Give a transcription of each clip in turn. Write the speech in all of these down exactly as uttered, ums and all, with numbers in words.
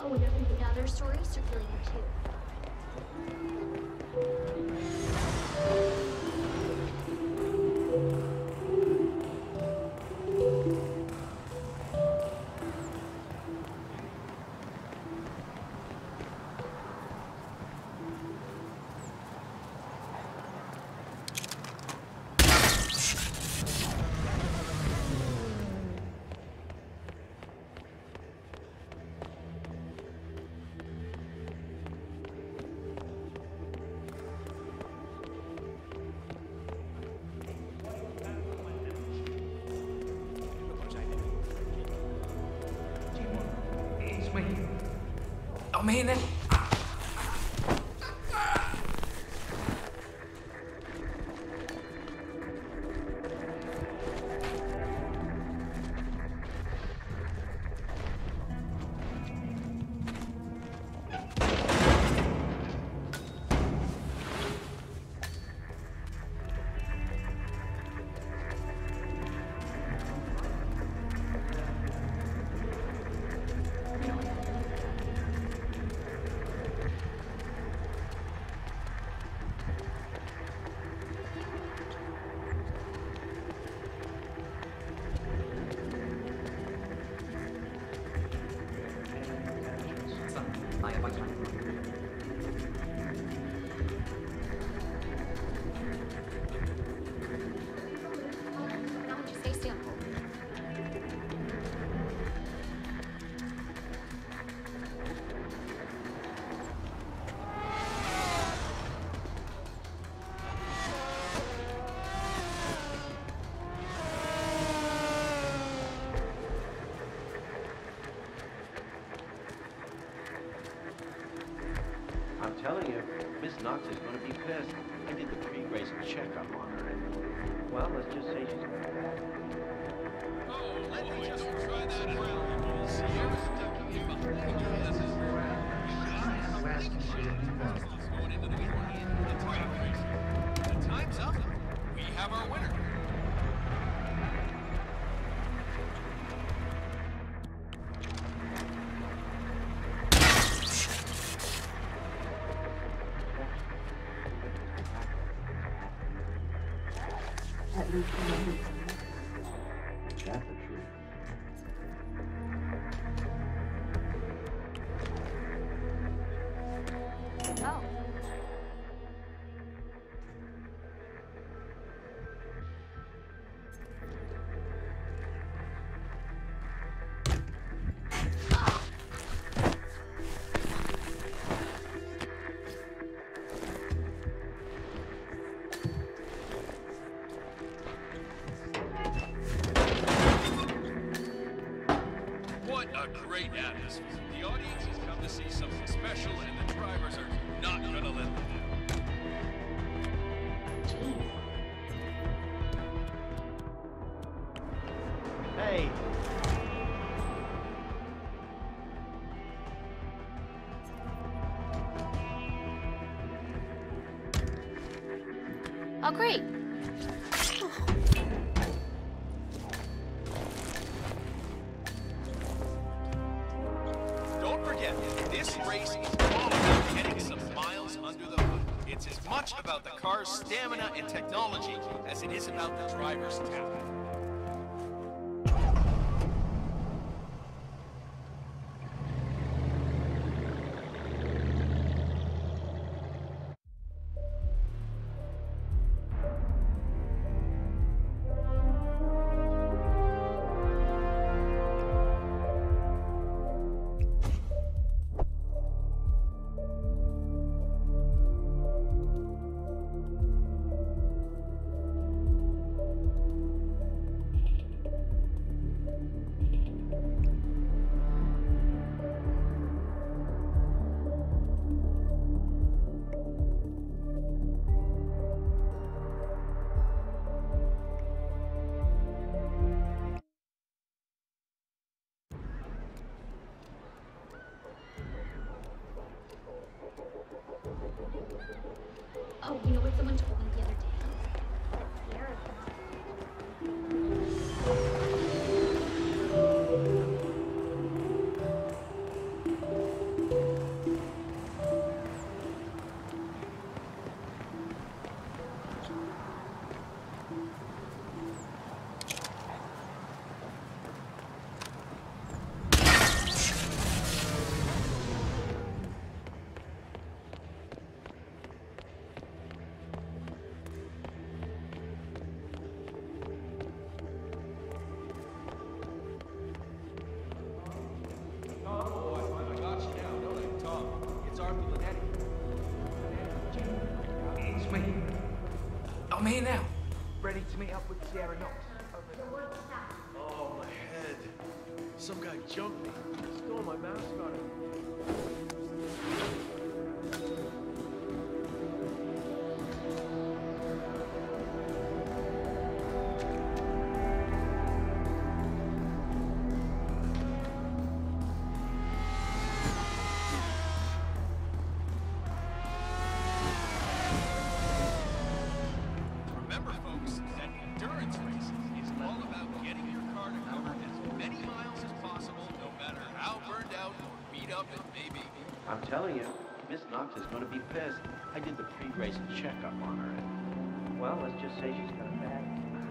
Oh, and there's another story circulating too. I mean it. I'm telling you, Miss Knox is going to be pissed. I did the pre-race checkup on her, and, well, let's just say she's... Oh, let me just try that around. Sierra's ducking in behind you. This is going into the weekend. The time race. The time's up. We have our winner. At least you know. That's the truth. Oh. What a great atmosphere. The audience has come to see something special, and the drivers are not going to let them down. Hey! Oh, great. Don't forget, this race is all about getting some miles under the hood. It's as much about the car's stamina and technology as it is about the driver's talent. Oh, you know what someone told me the other day? Sierra. I'm here now. Ready to meet up with Sierra Knox. Oh, my head. Some guy jumped me. Stole my mascot. Remember, folks, that endurance racing is all about getting your car to cover as many miles as possible, no matter how burned out or beat up it may be. I'm telling you, Miss Knox is going to be pissed. I did the pre-race checkup on her, and, well, let's just say she's got a bad...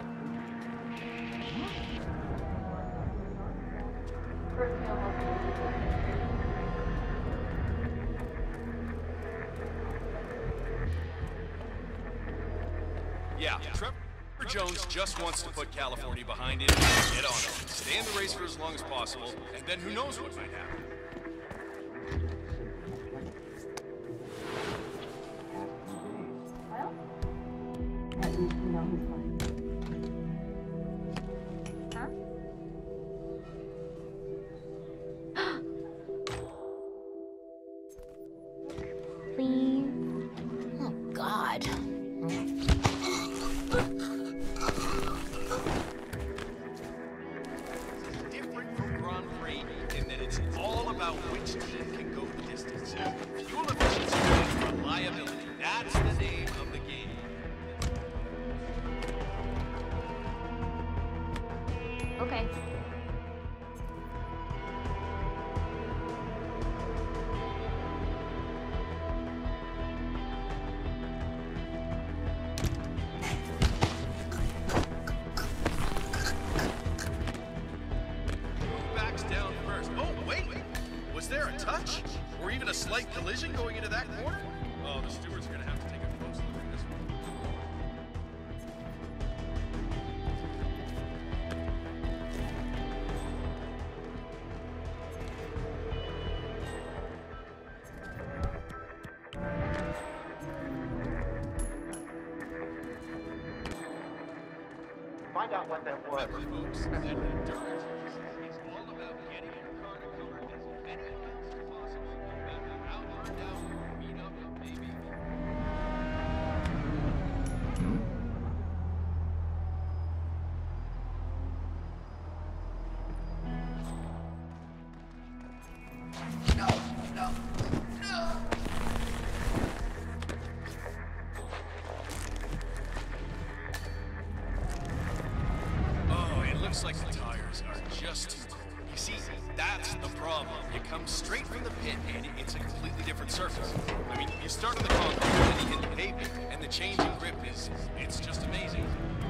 Yeah, Trevor Jones just wants to put California behind him and get on it. Stay in the race for as long as possible, and then who knows what might happen. Well, at least we know he's fine. Huh? Please. Oh, God. Different from Grand Prix in that it's all about which team can go the distance. Fuel efficiency and reliability. That's the name of the game. Okay. Who backs down first? Oh, wait! Was there a touch? Or even a slight collision going into that corner? Oh, the stewards are going to have to take a close look at this one. Find out what that was. Remember, folks, that endurance race is all about getting your car to cover as many miles as possible, no matter how burned out or beat up it may be. Oh, it looks like the tires are just too cold. You see, that's the problem. You come straight from the pit, and it's a completely different surface. I mean, you start on the concrete, and then you hit the pavement, and the change in grip is, it's just amazing.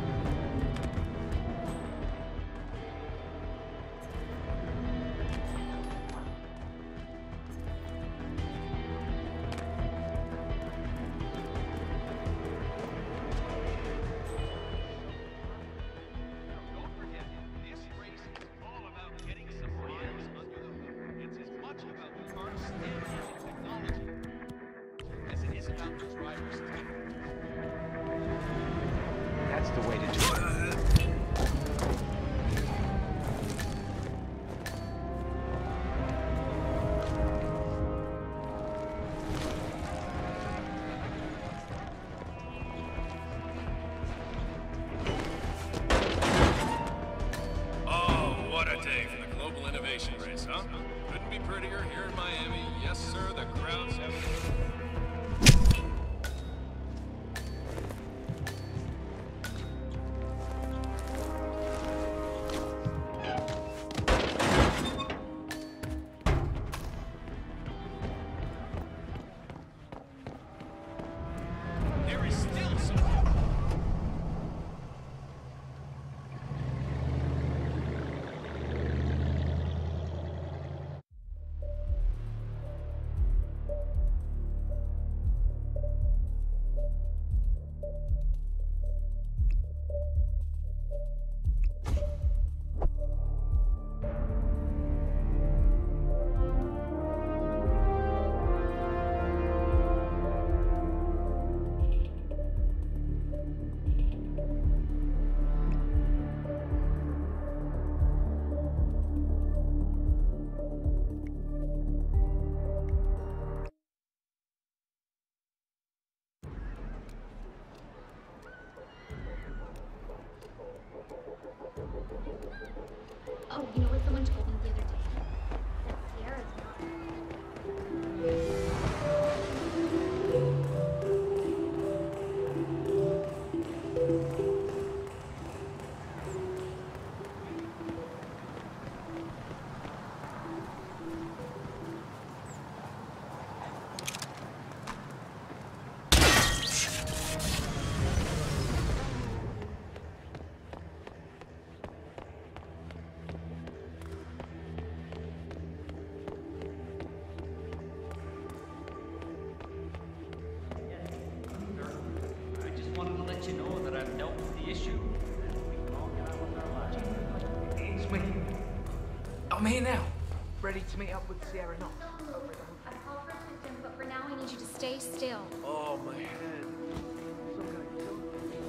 Don't forget, this race is all about getting some miles under the hood. It's as much about the car's stamina and technology as it is about the driver's team. That's the way to do it. Oh, what a day for the Global Innovation Race, huh? Couldn't be prettier here in Miami. Yes, sir, the crowds have... There is still some... Oh, you know what someone told me the other day? That Sierra's not. I just wanted to let you know that I've dealt with the issue and we can all get on with our lives. It's me. I'm here now. Ready to meet up with Sierra Knox. Over I called for assistance, but for now I need you to stay still. Oh, my head. Some kind of killer.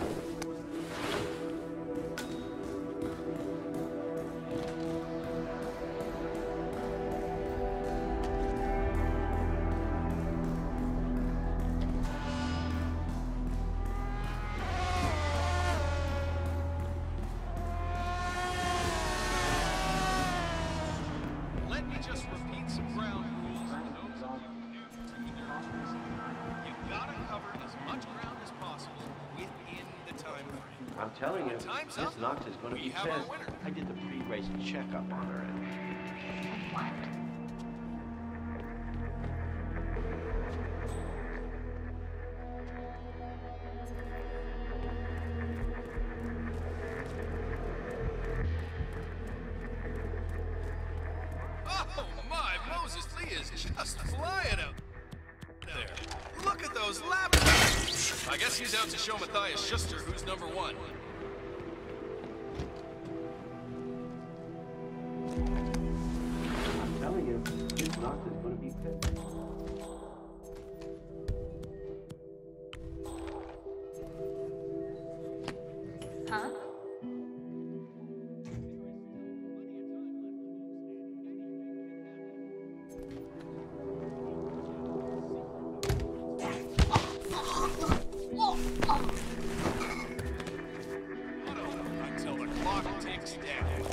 Let me just repeat some ground rules for those of you new to endurance. You gotta cover as much ground as possible within the time frame. I'm telling you, Time's Miss up. Knox is going to We be have our pissed. winner. I did the pre-race checkup on her. And What? Oh my, Moses Lee is just flying out there. Look at those laps. I guess he's out to show Matthias Schuster who's number one. I'm telling you, Miss Knox is going to be pissed. Huh? Until the clock ticks down.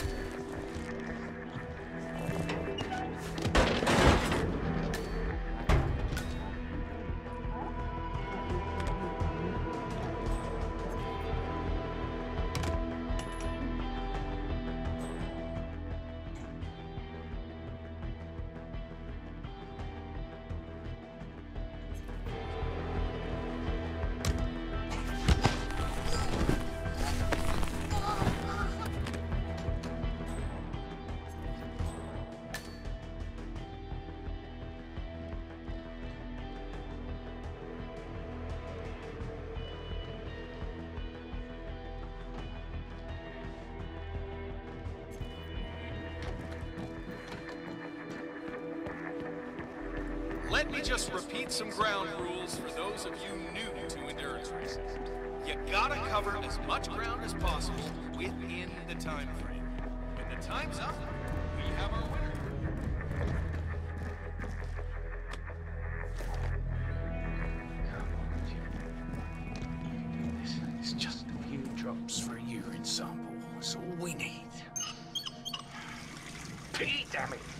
Let me just repeat some ground rules for those of you new to endurance racing. You gotta cover as much ground as possible within the time frame. When the time's up, we have our winner. It's just a few drops for a urine sample. That's all we need. Pete, damn it!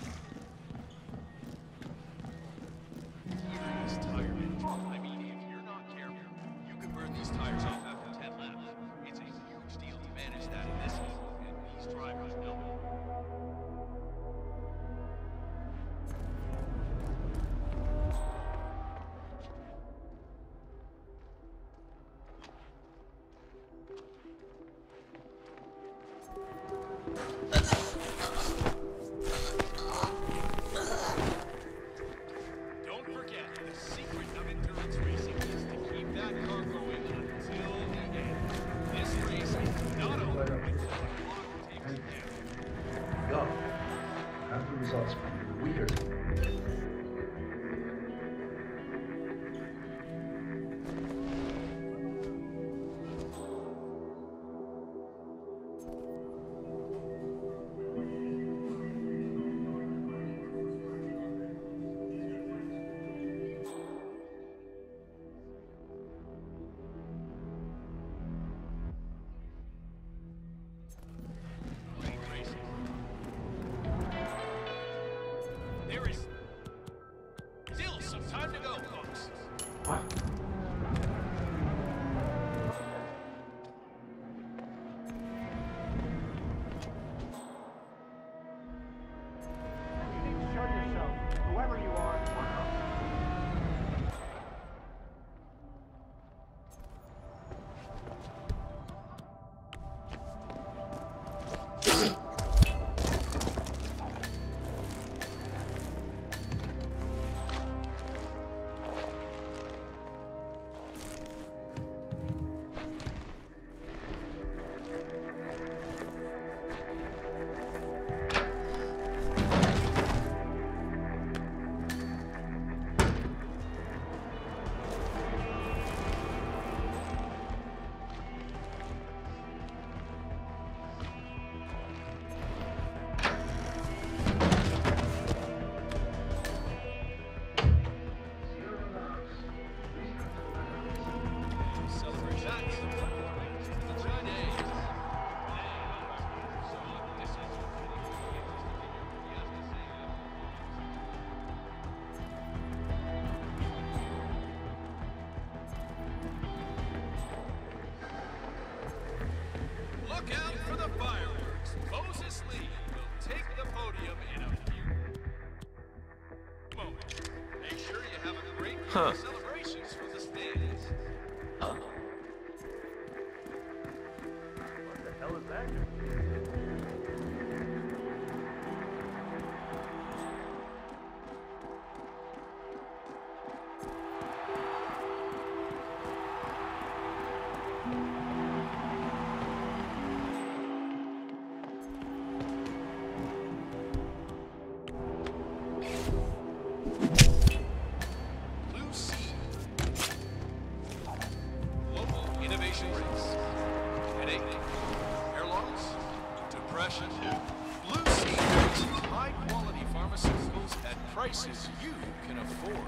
These tire management. I mean, if you're not careful, you could burn these tires off after ten laps. It's a huge deal to manage that in this heat, and these drivers know it. Don't forget, the secret of endurance racing is to keep that car going until the end. This race is not over until the clock takes down. Go. Have the results weird. Great racing. Huh. Celebrations for the stands. Huh? What the hell is that? Prices you can afford.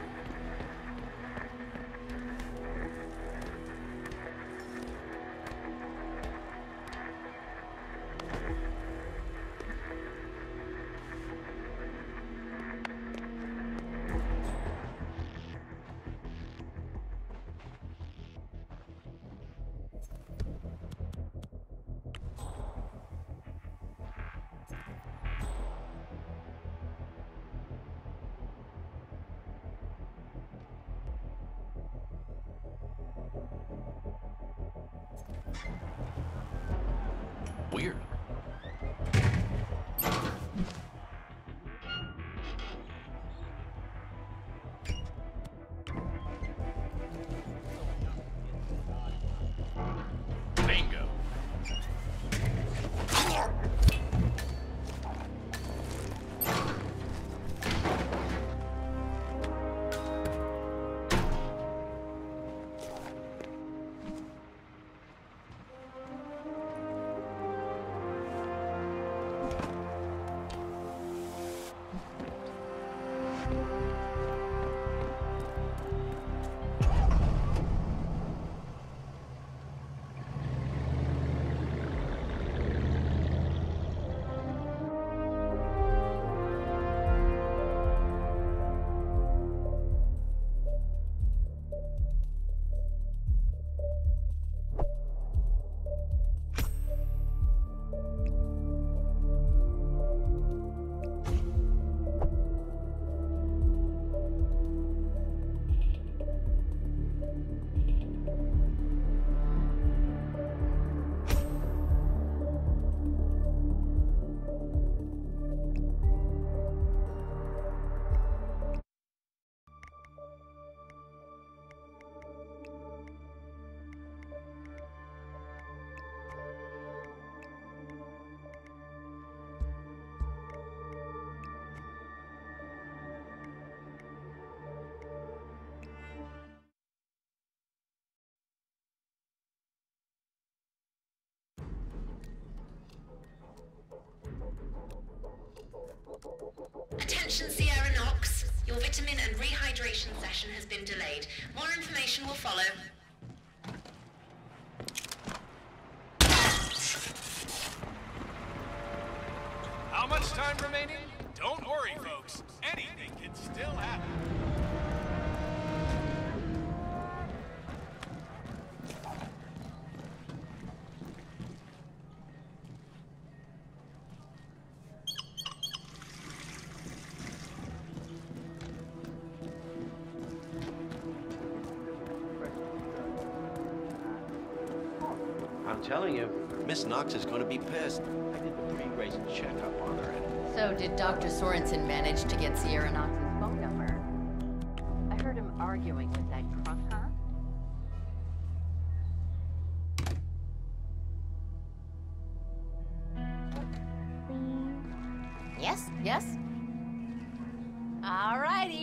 Weird. Bingo. Attention Sierra Knox. Your vitamin and rehydration session has been delayed. More information will follow. How much time remaining? Don't worry, folks. Anything can still happen. I'm telling you, Miss Knox is going to be pissed. I did the pre-race checkup on her. And So did Doctor Sorensen manage to get Sierra Knox's phone number? I heard him arguing with that crunk, huh? Yes, yes. All righty.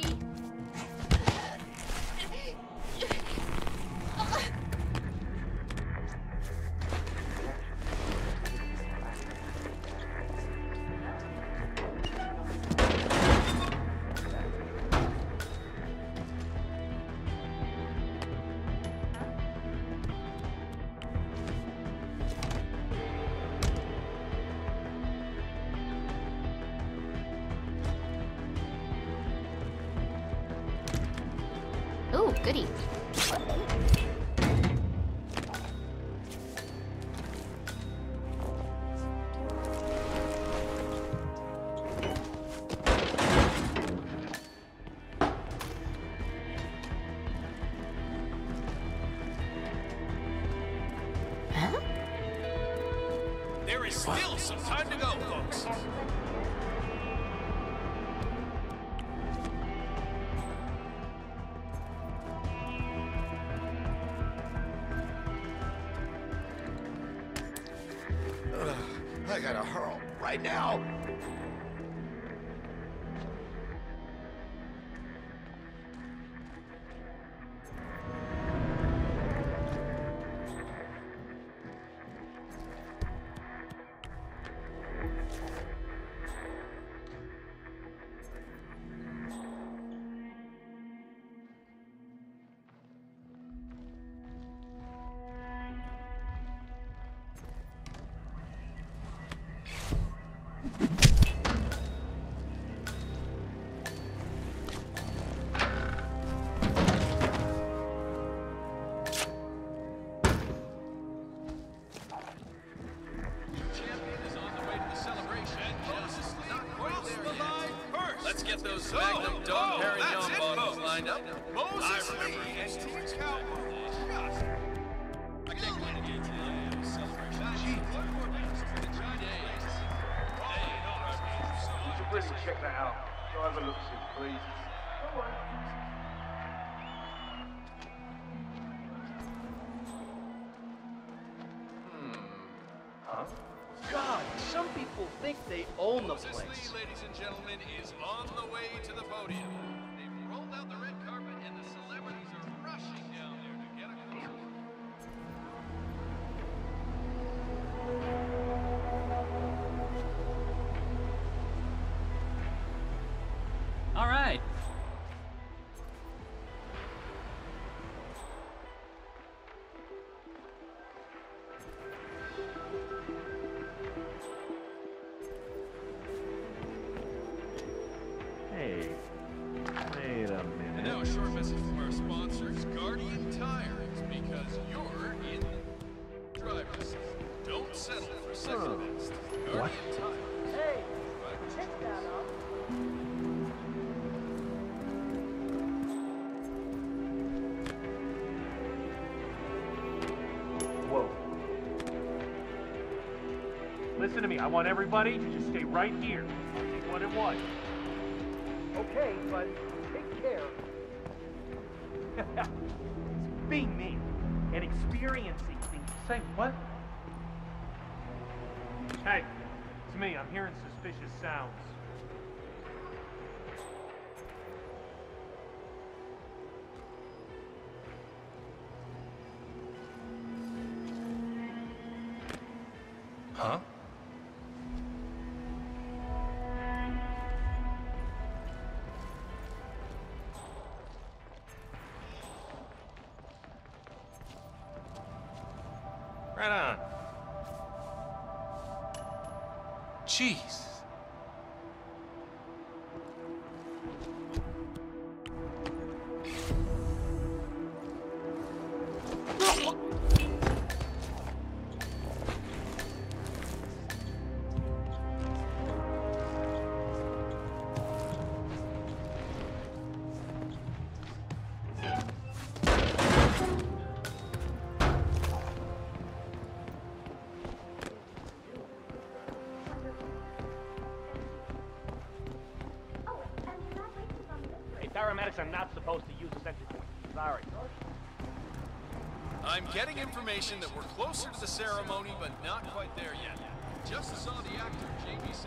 Ooh, goody. I gotta hurl right now. Let's get those Magnum Dom Perignon bottles lined up. Moses Lee and Steve Cowboy. I can't go in again today. Celebration. You should really check that out. Go have a look, see, please. Come on. Huh? God, some people think they own the Moses place. Lee, ladies and gentlemen, is on the way to the podium. They've rolled out the red carpet and the celebrities are rushing down there to get a closer. All right. Hey, wait a minute. And now a short message from our sponsors, Guardian Tires, because you're in the driver's seat. Don't settle for second Huh. best. Guardian What? Tires. Hey, check that out. Whoa. Listen to me. I want everybody to just stay right here. I'll take one at one. Okay, but take care. It's being me and experiencing things. Say what? Hey, it's me. I'm hearing suspicious sounds. Huh? Right on. Jeez. Paramedics are not supposed to use this entry point. Sorry. I'm getting information that we're closer to the ceremony, but not quite there yet. Just saw the actor J B